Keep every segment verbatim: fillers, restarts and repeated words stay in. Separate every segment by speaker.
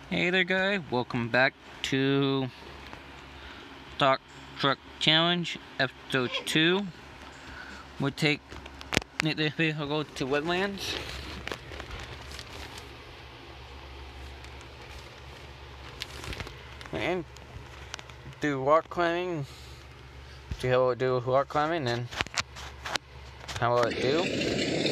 Speaker 1: Hey there guys, welcome back to Stock Truck Challenge episode two. We take this vehicle to wetlands. And do rock climbing. See how it do with rock climbing and how will it do.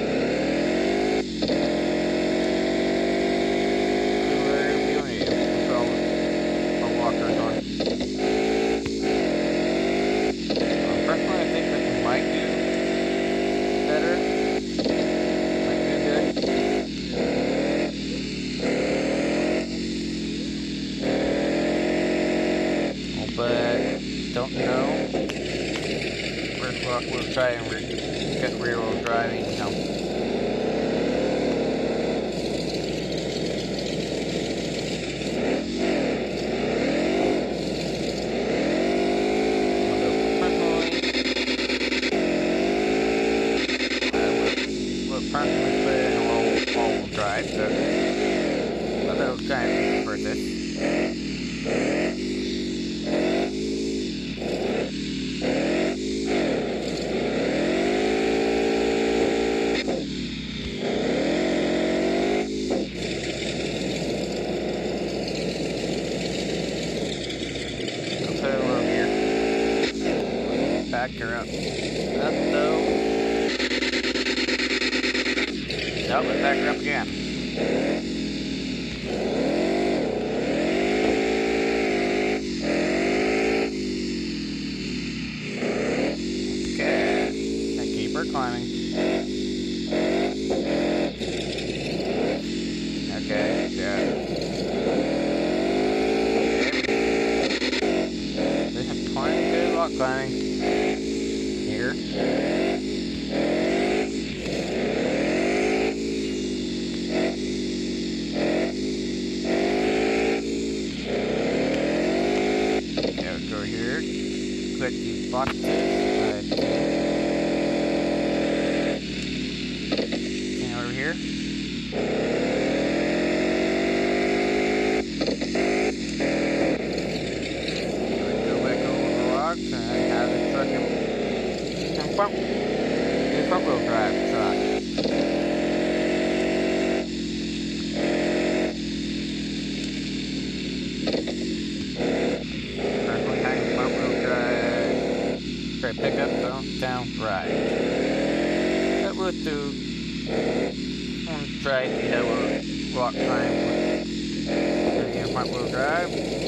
Speaker 1: But don't know. First rock, we'll try and re get rear wheel driving. No. We'll personally put it in a all wheel drive, so that'll try and for this. Back her up. Up though. Nope, let's back her up again. Okay. Now keep her climbing. Okay, yeah. They have plenty of good rock climbing. Here. Okay, let's go here. Click these boxes. Right. And over here. Go back over the rocks and have the truck in front, the front wheel drive truck. Currently having front wheel drive. Try pick up, down, down, right. That will do. I'm gonna try to have a rock climb with again front wheel drive.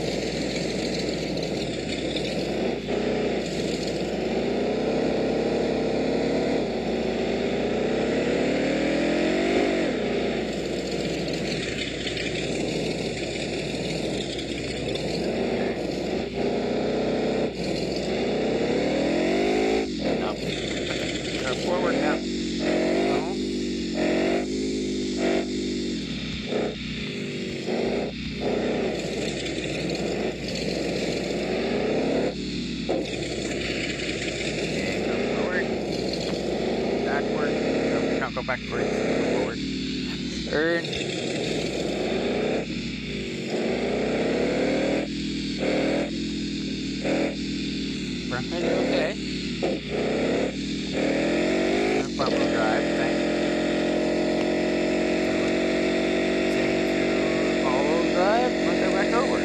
Speaker 1: Forward now. No. Okay, go forward. Backward. No, don't go backward. Go forward. Turn. Front wheel okay. Front wheel drive, thanks. Change to all wheel drive, let's go back over.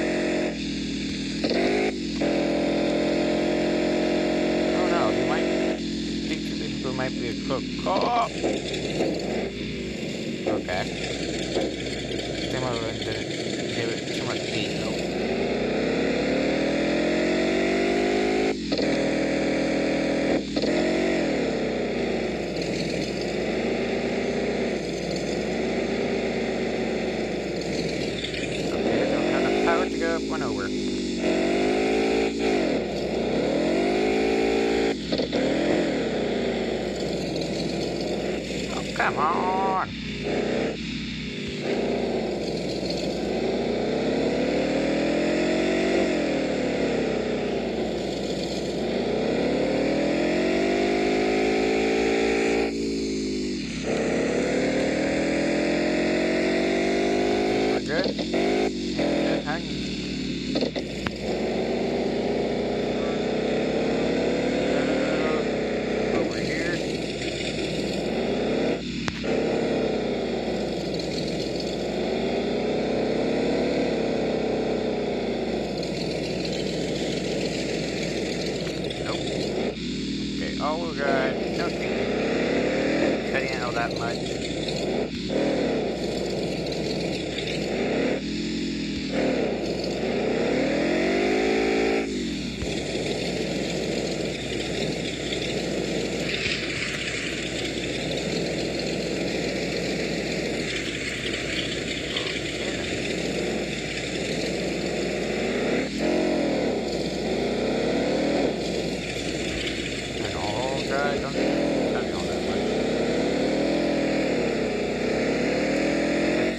Speaker 1: Oh no, you might think this might be a cook call. Okay. Some of them didn't give it too much detail. To go up one over. Oh, come on. We're good.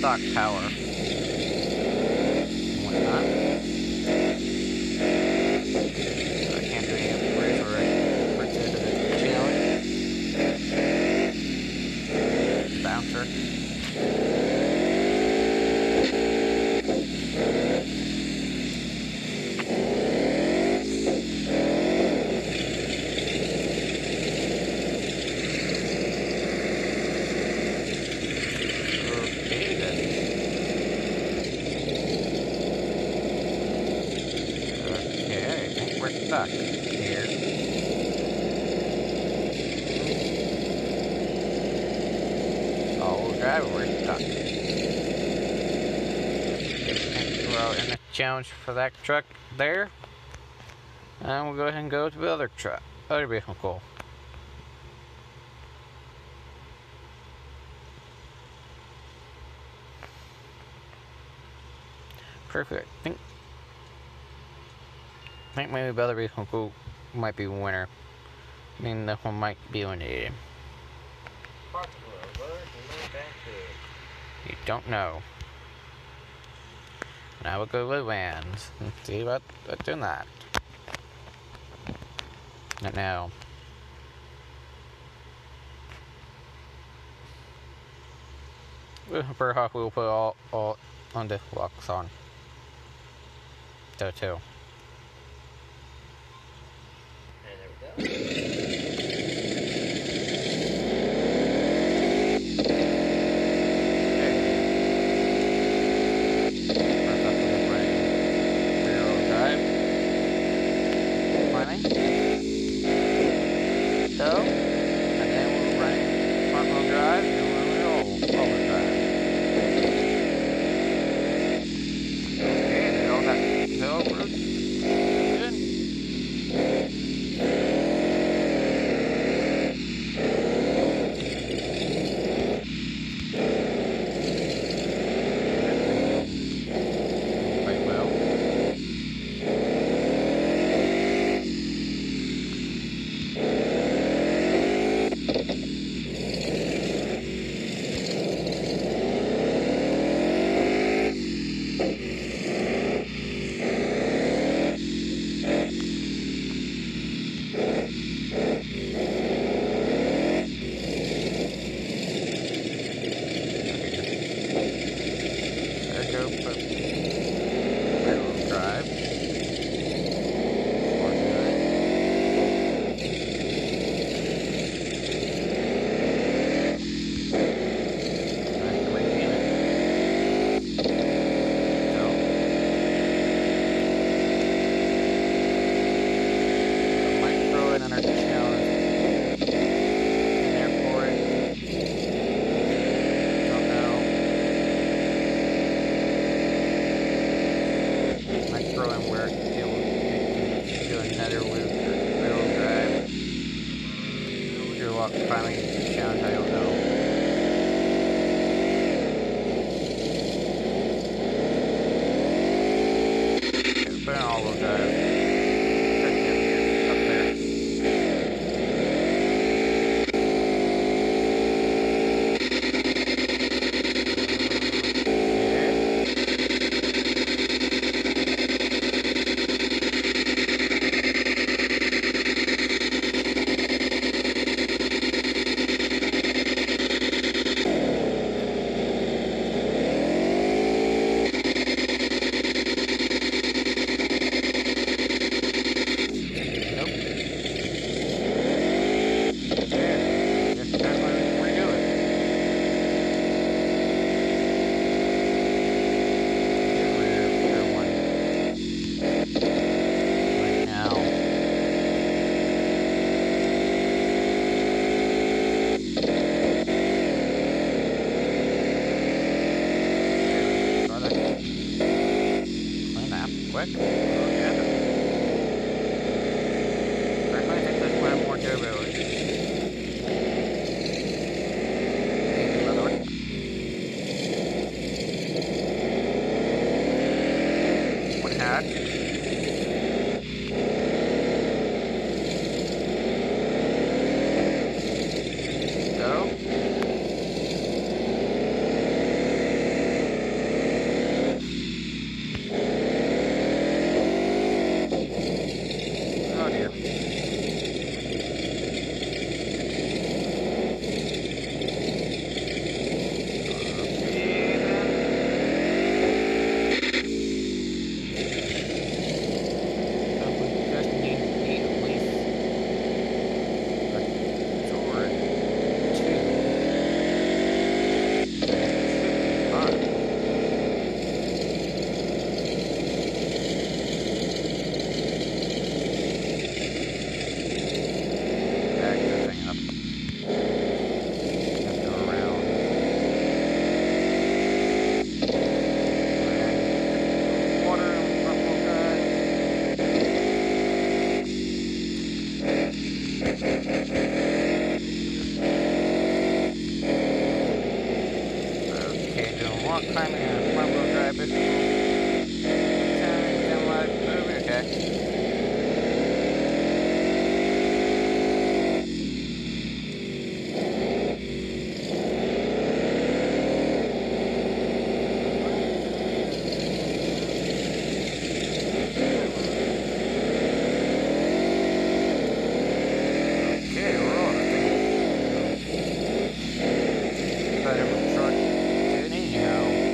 Speaker 1: stock power and whatnot. So I can't do any upgrades or upgrades to the challenge. Bouncer. Stuck here. All drive, we're stuck. Well, in the challenge for that truck there, and we'll go ahead and go to the other truck, other vehicle. Perfect. I think. I think maybe the other vehicle might be winner. I mean, that one might be eliminated. You don't know. Now we'll go with vans and see what what's doing that. Not now. First off, we'll put all all on the locks on. So too. Finally, challenge, I don't know. Okay, put in all-wheel drive. Up there. Quick. Oh, yeah. I think there's one more durability. Another one. One hatch. Go. climbing a front wheel drive it. Turn, then what? Move, okay. Okay, we're on, I think. But I'm short to it anyhow.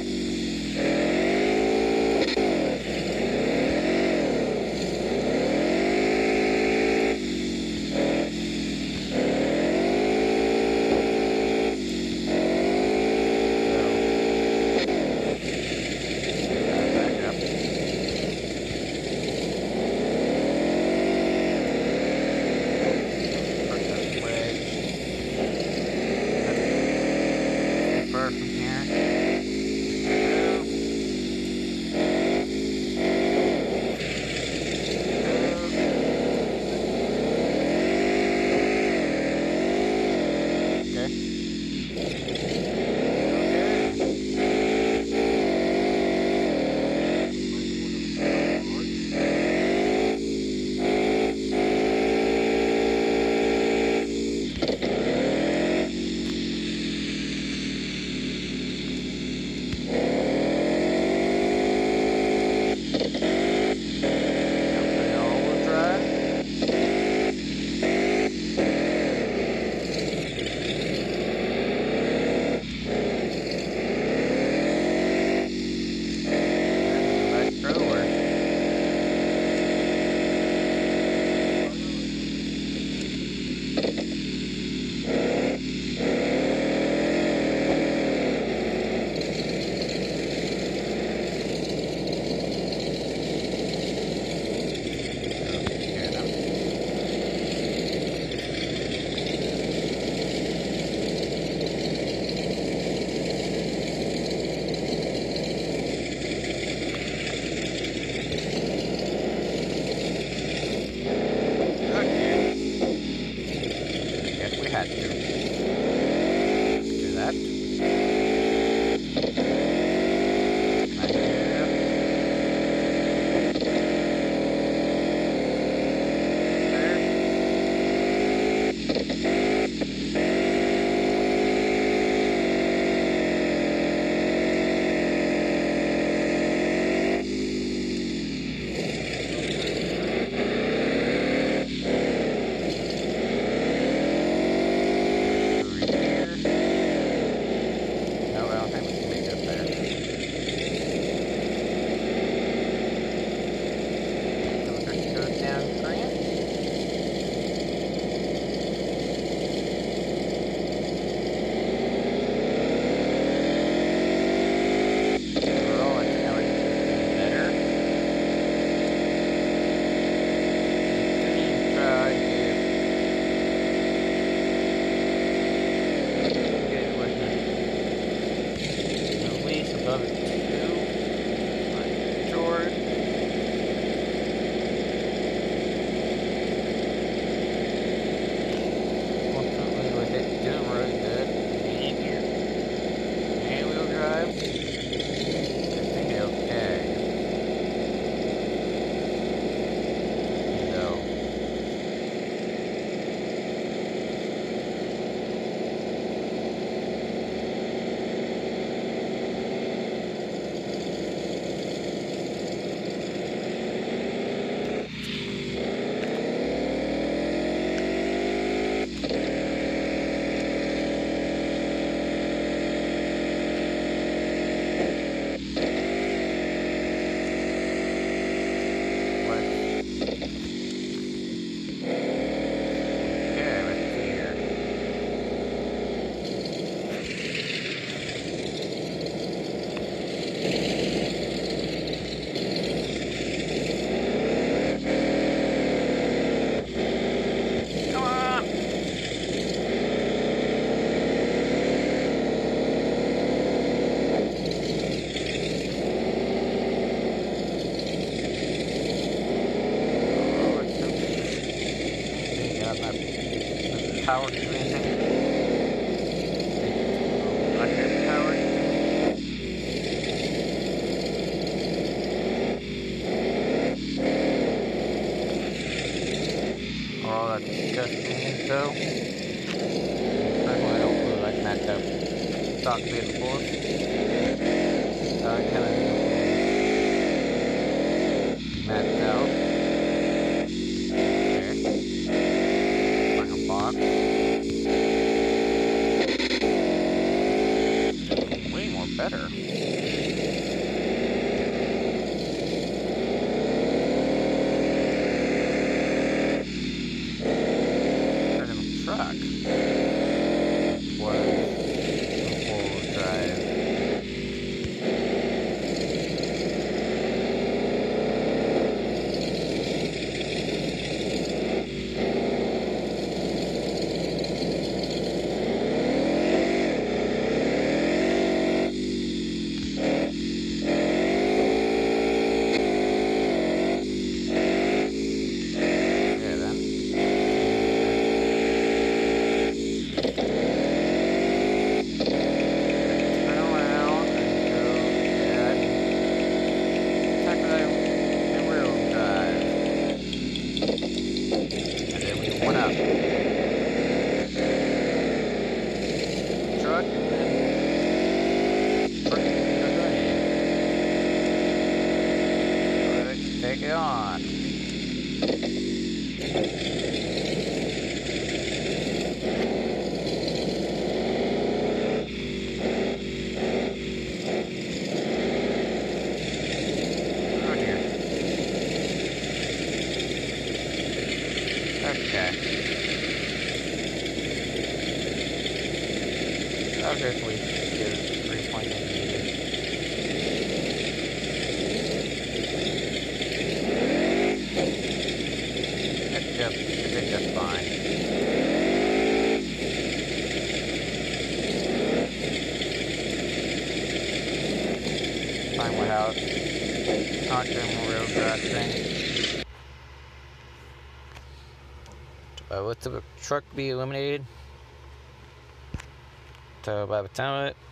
Speaker 1: power to anything. Electric power. truck disgusting though. Personally, I don't really like mapped out stock vehicles. I like having vehicles mapped out. There. Final box. Way more better. Truck was a four-wheel drive. Take it on. Oh dear. Okay. Obviously, is three point eight meters. Yep, it did just fine. Fine without constant real drive thing. Uh, let the truck be eliminated. So by the time it,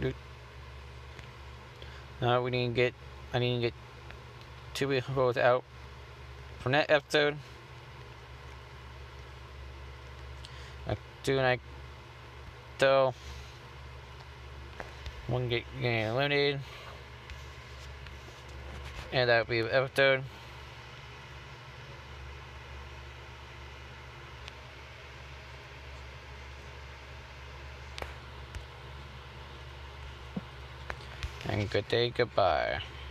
Speaker 1: no, we didn't get. I didn't get two vehicles out from that episode. Two and I though one get getting eliminated, and that would be the episode. And good day, goodbye.